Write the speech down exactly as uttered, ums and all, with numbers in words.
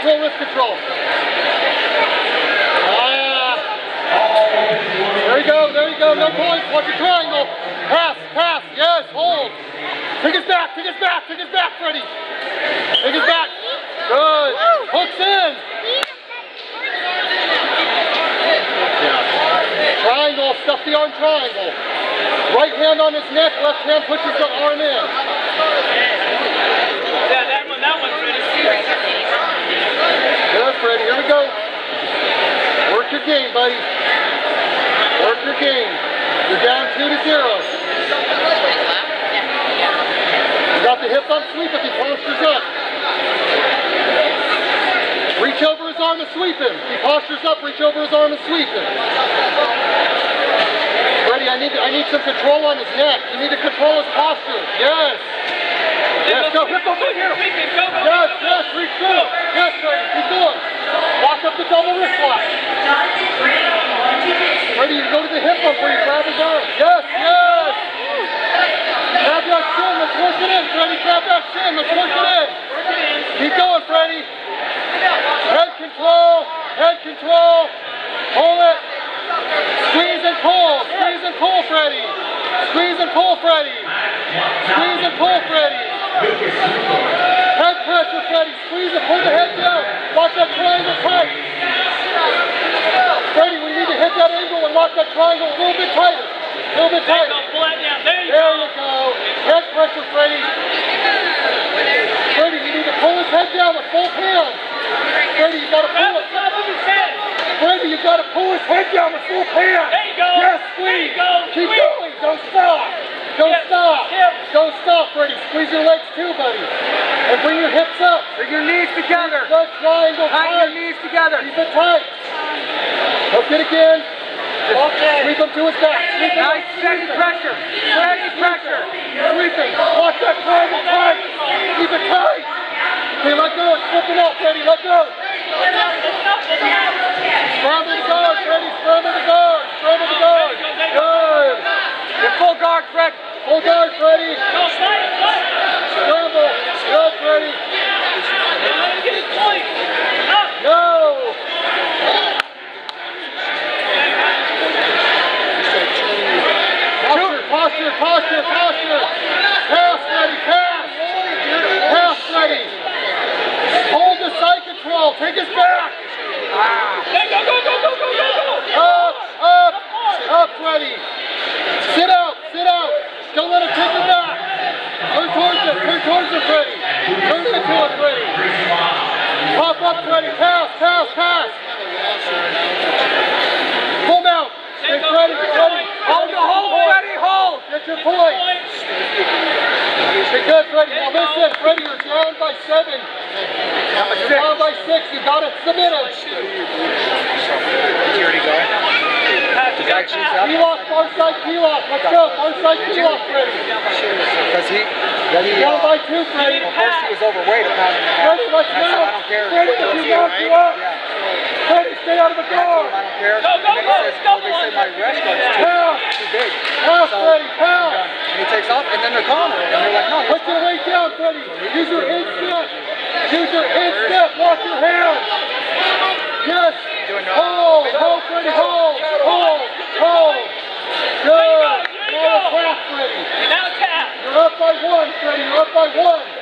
control, wrist control. Ah. There you go, there you go, no points, watch the triangle. Pass, pass, yes, hold. Take us back, take us back, take us back, Freddie. Take us back. Good. Hooks in. Yeah. Triangle, stuff the arm triangle. Right hand on his neck, left hand pushes the arm in. Yeah, that one, that one, Freddie. Good, Freddie, here we go. Work your game, buddy. Work your game. You're down two to zero. You got the hip up sweep if he postures up. Reach over his arm and sweep him. If he postures up, reach over his arm and sweep him. Freddie, I need I need some control on his neck. You need to control his posture. Yes. Yes, go. Hip up right here. Yes, yes, reach through. Yes, Freddie, keep going. Lock up the double wrist lock. Freddie, you go to the hip up where you grab his arm. Yes, yes. Grab that shin. Let's work it in, Freddie. Grab that shin. Let's work it in. Keep going, Freddie. Head control. Head control. Hold it. Squeeze and pull. Squeeze and pull, Freddie. Squeeze and pull, Freddie. Squeeze and pull, Freddie. Head pressure, Freddie. Squeeze and pull the head down. Lock that triangle tight. Freddie, we need to hit that angle and lock that triangle a little bit tighter. A little bit tighter. Pull that down. There you there go. you go. Head pressure, Freddie. Freddie, you need to pull his head down with both hands. Freddie, you got to pull it. Freddie, you got to pull his head down with both hands. There you go. Yes, There squeeze. you go. Keep Squeeze. going. Don't stop. Don't Hip. stop. Hip. Don't stop, Freddie. Squeeze your legs too, buddy. And bring your hips up. Bring your knees together. Keep the triangle Tie tight. your knees together. Keep it tight. Hook it again. Okay. Sweep him to his back. Sweep him. Nice steady pressure. Steady pressure. Sweep him. Watch that triangle tight. Keep it tight. Okay, let go. It's flipping up, Freddie. Let go. Scramble the guard, Freddie. Scramble the guard. Scramble the guard. Good. You're full guard, Fred. Full guard, Freddie. Go, slide it, slide it. Scramble. Good, Freddie. Let him get his point. Up. No. Posture, posture, posture, posture. Pass, Freddie, pass. Pass, Freddie. Hold the side control. Take us back. Hey, go, go, go, go, go, go, go. Up, up, up, Freddie. Sit out, sit out. Don't let him take it back. Turn towards it, turn towards it, Freddie. Turn it to it, Freddie. Pop up, Freddie. Pass, pass, pass. Pull mount. Hey, Freddie, Freddie. Hold the hold, Freddie, hold. Get your point. Okay, good, Freddie. Now listen, Freddie, you're down by seven. You're down by six. You got it submitted. Did you already go? Is that she's up? Key-lock, far side key-lock. Let's go. Far side key-lock, Freddie. Because he, he Down uh, by two, Freddie. well, first he was overweight a pound and a half. Freddie, let's And I said, go. I don't care. Freddie, if you want, you up. Yeah. Freddie, stay out of the I told guard. him I don't care. Go, go, and then go. he says, well, they say my wrist guard is too, Pass. too big. Pass, So, Freddie, I'm pass. done. And he takes off, and then they're calling him. And they're like, no, Put your weight down, Freddie. Use your instep. Use your instep. Lock your hands. Yes. Hold. Hold, Freddie. Hold. Hold. Hold. Good. Now tap, Freddie. Now tap. You're up by one, Freddie. You're up by one.